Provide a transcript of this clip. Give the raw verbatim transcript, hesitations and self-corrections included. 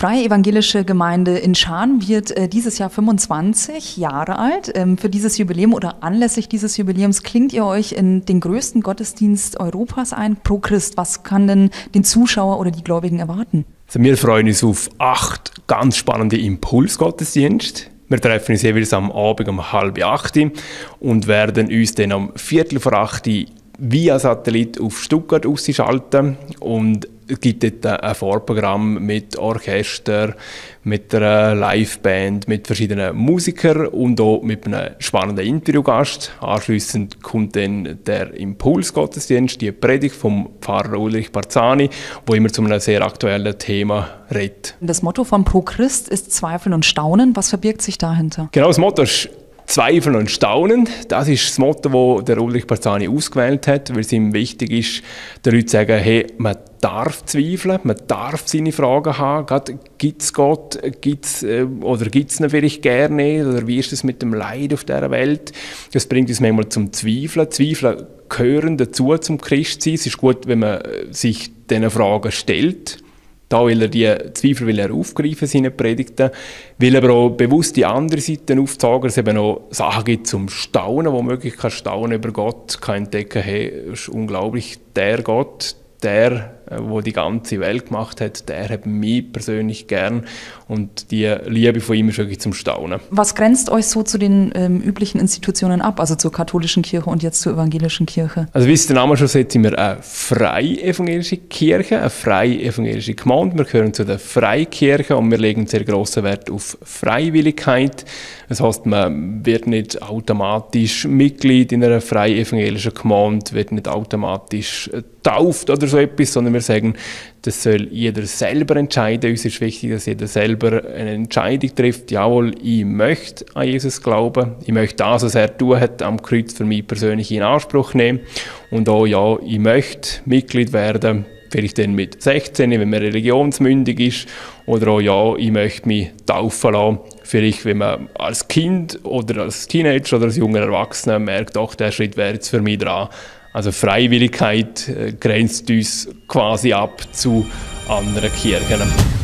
Freie Evangelische Gemeinde in Schaan wird äh, dieses Jahr fünfundzwanzig Jahre alt. Ähm, für dieses Jubiläum oder anlässlich dieses Jubiläums klingt ihr euch in den größten Gottesdienst Europas ein, Pro Christ. Was kann denn den Zuschauer oder die Gläubigen erwarten? Also wir freuen uns auf acht ganz spannende Impulsgottesdienste. Wir treffen uns jeweils am Abend um halb acht und werden uns dann um viertel vor acht via Satellit auf Stuttgart ausschalten. Und es gibt dort ein Vorprogramm mit Orchester, mit einer Liveband, mit verschiedenen Musikern und auch mit einem spannenden Interviewgast. Anschliessend kommt dann der Impulsgottesdienst, die Predigt vom Pfarrer Ulrich Barzani, wo immer zu einem sehr aktuellen Thema redet. Das Motto von Pro Christ ist Zweifeln und Staunen. Was verbirgt sich dahinter? Genau, das Motto ist Zweifeln und Staunen, das ist das Motto, das der Ulrich Barzani ausgewählt hat, weil es ihm wichtig ist, den Leuten zu sagen, hey, man darf zweifeln, man darf seine Fragen haben, gibt es Gott, gibt's, äh, oder gibt es ihn vielleicht gerne, oder wie ist es mit dem Leid auf dieser Welt? Das bringt uns manchmal zum Zweifeln. Zweifeln gehören dazu, zum Christsein. Es ist gut, wenn man sich diesen Fragen stellt. Da will er die Zweifel will er aufgreifen, seine Predigten, will aber auch bewusst die andere Seite aufzeigen, dass es eben auch Sachen gibt zum Staunen, wo man wirklich kann staunen über Gott, kann entdecken, hey, es ist unglaublich, der Gott, der, der die ganze Welt gemacht hat, der hat mich persönlich gern und die Liebe von ihm ist wirklich zum Staunen. Was grenzt euch so zu den ähm, üblichen Institutionen ab, also zur katholischen Kirche und jetzt zur evangelischen Kirche? Also wie es der Name schon sagt, sind wir eine freie evangelische Kirche, eine freie evangelische Gemeinde. Wir gehören zu der Freikirche und wir legen sehr grossen Wert auf Freiwilligkeit. Das heisst, man wird nicht automatisch Mitglied in einer freien evangelischen Gemeinde, wird nicht automatisch tauft oder so etwas, sondern wir sagen, das soll jeder selber entscheiden. Uns ist wichtig, dass jeder selber eine Entscheidung trifft. Jawohl, ich möchte an Jesus glauben. Ich möchte das, was er tun hat, am Kreuz für mich persönlich in Anspruch nehmen. Und auch, ja, ich möchte Mitglied werden, vielleicht dann mit sechzehn, wenn man religionsmündig ist. Oder auch, ja, ich möchte mich taufen lassen. Vielleicht, wenn man als Kind oder als Teenager oder als junger Erwachsener merkt, doch, der Schritt wäre jetzt für mich dran. Also Freiwilligkeit äh, grenzt uns quasi ab zu anderen Kirchen.